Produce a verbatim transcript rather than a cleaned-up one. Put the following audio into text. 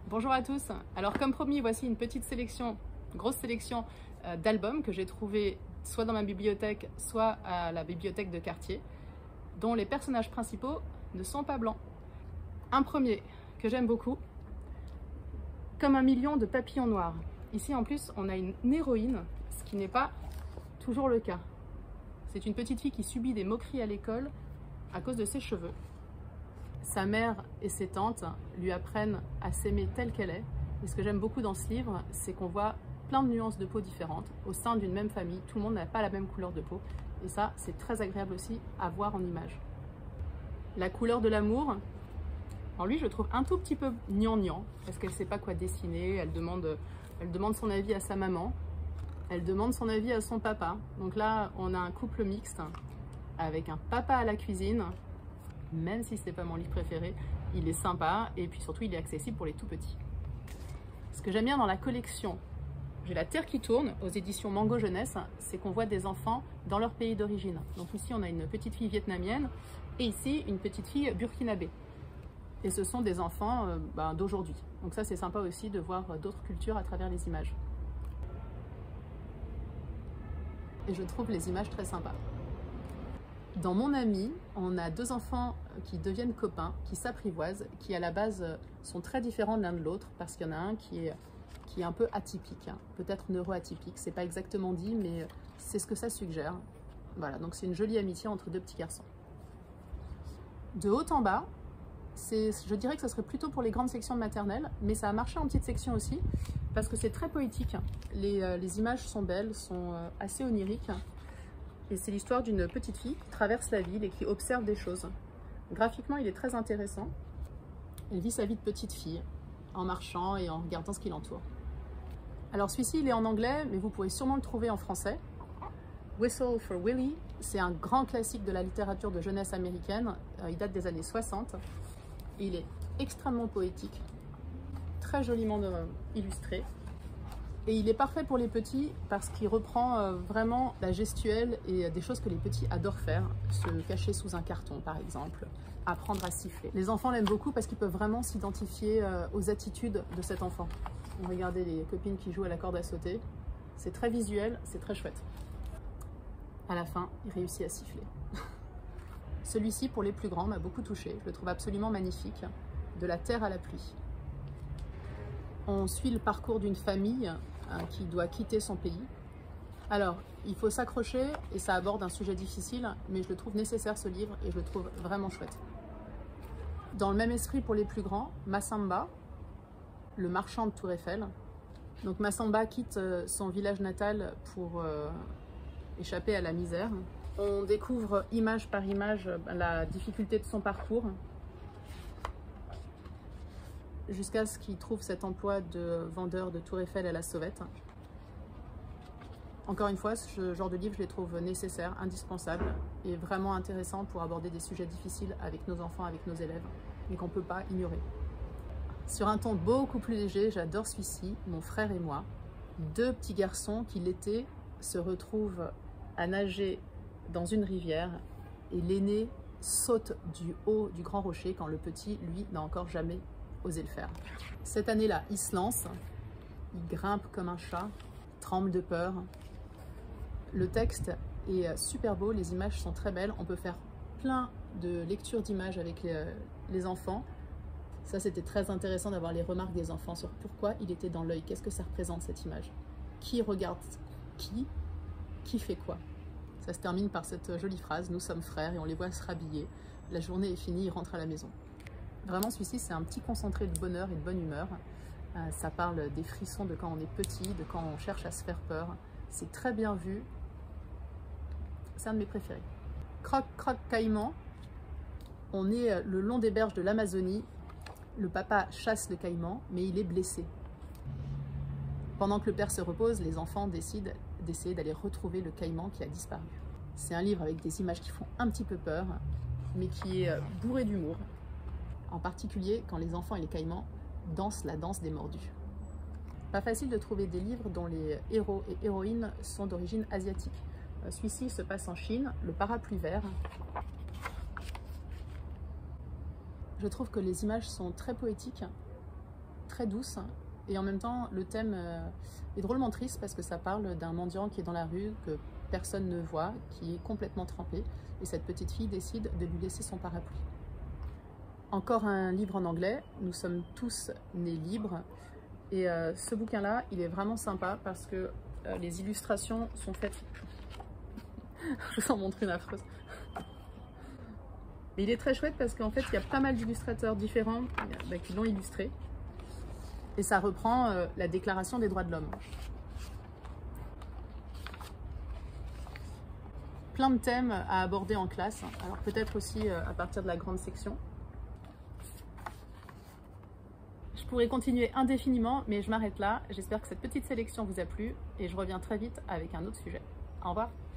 Bonjour à tous. Alors comme promis, voici une petite sélection, grosse sélection euh, d'albums que j'ai trouvés soit dans ma bibliothèque, soit à la bibliothèque de quartier, dont les personnages principaux ne sont pas blancs. Un premier que j'aime beaucoup, Comme un million de papillons noirs. Ici en plus on a une héroïne, ce qui n'est pas toujours le cas. C'est une petite fille qui subit des moqueries à l'école à cause de ses cheveux. Sa mère et ses tantes lui apprennent à s'aimer telle qu'elle est. Et ce que j'aime beaucoup dans ce livre, c'est qu'on voit plein de nuances de peau différentes. Au sein d'une même famille, tout le monde n'a pas la même couleur de peau. Et ça, c'est très agréable aussi à voir en image. La couleur de l'amour, en lui, je le trouve un tout petit peu gnangnan, parce qu'elle ne sait pas quoi dessiner. Elle demande, elle demande son avis à sa maman. Elle demande son avis à son papa. Donc là, on a un couple mixte avec un papa à la cuisine. Même si ce n'est pas mon livre préféré, il est sympa et puis surtout il est accessible pour les tout petits. Ce que j'aime bien dans la collection, j'ai La Terre qui tourne aux éditions Mango Jeunesse, c'est qu'on voit des enfants dans leur pays d'origine. Donc ici on a une petite fille vietnamienne et ici une petite fille burkinabé. Et ce sont des enfants euh, ben, d'aujourd'hui. Donc ça c'est sympa aussi de voir d'autres cultures à travers les images. Et je trouve les images très sympas. Dans Mon ami, on a deux enfants qui deviennent copains, qui s'apprivoisent, qui à la base sont très différents l'un de l'autre, parce qu'il y en a un qui est, qui est un peu atypique, hein, peut-être neuroatypique, c'est pas exactement dit, mais c'est ce que ça suggère. Voilà, donc c'est une jolie amitié entre deux petits garçons. De haut en bas, je dirais que ce serait plutôt pour les grandes sections de maternelle, mais ça a marché en petite section aussi, parce que c'est très poétique. Les, les images sont belles, sont assez oniriques. Et c'est l'histoire d'une petite fille qui traverse la ville et qui observe des choses. Graphiquement, il est très intéressant. Elle vit sa vie de petite fille, en marchant et en regardant ce qui l'entoure. Alors celui-ci, il est en anglais, mais vous pourrez sûrement le trouver en français. Whistle for Willie, c'est un grand classique de la littérature de jeunesse américaine. Il date des années soixante. Et il est extrêmement poétique, très joliment illustré. Et il est parfait pour les petits parce qu'il reprend euh, vraiment la gestuelle et des choses que les petits adorent faire. Se cacher sous un carton par exemple, apprendre à siffler. Les enfants l'aiment beaucoup parce qu'ils peuvent vraiment s'identifier euh, aux attitudes de cet enfant. Regardez les copines qui jouent à la corde à sauter. C'est très visuel, c'est très chouette. À la fin, il réussit à siffler. Celui-ci, pour les plus grands, m'a beaucoup touchée. Je le trouve absolument magnifique. De la terre à la pluie. On suit le parcours d'une famille qui doit quitter son pays. Alors, il faut s'accrocher et ça aborde un sujet difficile, mais je le trouve nécessaire ce livre et je le trouve vraiment chouette. Dans le même esprit pour les plus grands, Massamba, le marchand de Tour Eiffel. Donc Massamba quitte son village natal pour euh, échapper à la misère. On découvre image par image la difficulté de son parcours, jusqu'à ce qu'il trouve cet emploi de vendeur de Tour Eiffel à la sauvette. Encore une fois, ce genre de livre, je les trouve nécessaires, indispensables et vraiment intéressants pour aborder des sujets difficiles avec nos enfants, avec nos élèves, mais qu'on ne peut pas ignorer. Sur un ton beaucoup plus léger, j'adore celui-ci, Mon frère et moi. Deux petits garçons qui, l'été, se retrouvent à nager dans une rivière et l'aîné saute du haut du grand rocher quand le petit, lui, n'a encore jamais oser le faire. Cette année-là, il se lance, il grimpe comme un chat, tremble de peur. Le texte est super beau, les images sont très belles, on peut faire plein de lectures d'images avec les, les enfants. Ça, c'était très intéressant d'avoir les remarques des enfants sur pourquoi il était dans l'œil, qu'est-ce que ça représente cette image, qui regarde qui, qui fait quoi. Ça se termine par cette jolie phrase, nous sommes frères et on les voit se rhabiller, la journée est finie, ils rentrent à la maison. Vraiment, celui-ci, c'est un petit concentré de bonheur et de bonne humeur. Euh, ça parle des frissons de quand on est petit, de quand on cherche à se faire peur. C'est très bien vu. C'est un de mes préférés. Croc, croc, caïman. On est le long des berges de l'Amazonie. Le papa chasse le caïman, mais il est blessé. Pendant que le père se repose, les enfants décident d'essayer d'aller retrouver le caïman qui a disparu. C'est un livre avec des images qui font un petit peu peur, mais qui est bourré d'humour. En particulier quand les enfants et les caïmans dansent la danse des mordus. Pas facile de trouver des livres dont les héros et héroïnes sont d'origine asiatique. Celui-ci se passe en Chine, Le parapluie vert. Je trouve que les images sont très poétiques, très douce et en même temps le thème euh, est drôlement triste parce que ça parle d'un mendiant qui est dans la rue, que personne ne voit, qui est complètement trempé et cette petite fille décide de lui laisser son parapluie. Encore un livre en anglais, Nous sommes tous nés libres, et euh, ce bouquin là il est vraiment sympa parce que euh, les illustrations sont faites je vous en montre une affreuse. Mais il est très chouette parce qu'en fait il y a pas mal d'illustrateurs différents bah, qui l'ont illustré et ça reprend euh, la déclaration des droits de l'homme. Plein de thèmes à aborder en classe, alors peut-être aussi euh, à partir de la grande section. Je pourrais continuer indéfiniment, mais je m'arrête là. J'espère que cette petite sélection vous a plu et je reviens très vite avec un autre sujet. Au revoir.